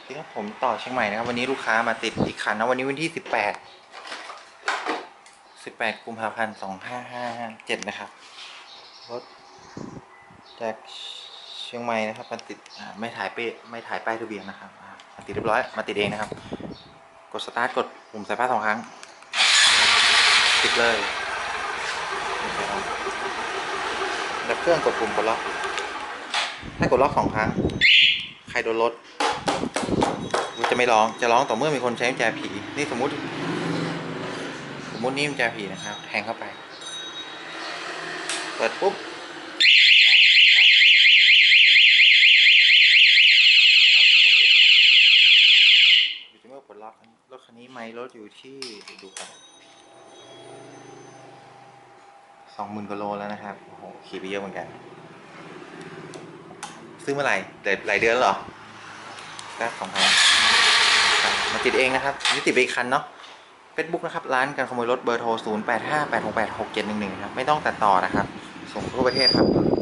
ที่ผมต่อเชียงใหม่นะครับวันนี้ลูกค้ามาติดอีกคันนะวันนี้วันที่18กุมภาพันธ์2557นะครับรถจากเชียงใหม่นะครับมาติดไม่ถ่ายป้ายทะเบียนนะครับมาติดเรียบร้อยมาติดเองนะครับกดสตาร์ทกดปุ่มสายพาน2 ครั้งติดเลยดับเครื่องกดปุ่มกดล็อกถ้ากดล็อก2 ครั้งใครโดนรถจะไม่ร้องจะร้องต่อเมื่อมีคนใช้กุญแจผีนี่สมมุตินี่กุญแจผีนะครับแทงเข้าไปเปิดปุ๊บอยู่ที่เมื่อปลดล็อกรถคันนี้ไมล์รถอยู่ที่ดูกัน20,000 กว่าโลแล้วนะครับโอ้โหขี่ไปเยอะเหมือนกันซื้อเมื่อไหร่หลายเดือนแล้วเหรอก็2,000มาติดเองนะครับนี่ติดไปอีกคันเนาะFacebook นะครับร้านการขโมยรถเบอร์โทร0858686711ครับไม่ต้องตัดต่อนะครับส่งทั่วประเทศครับ